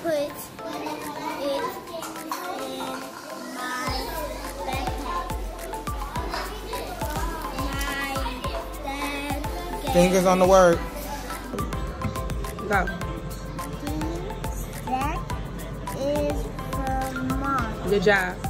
put it in my backpack. My dad gave Fingers on the word. Go. That is for Mom. Good job.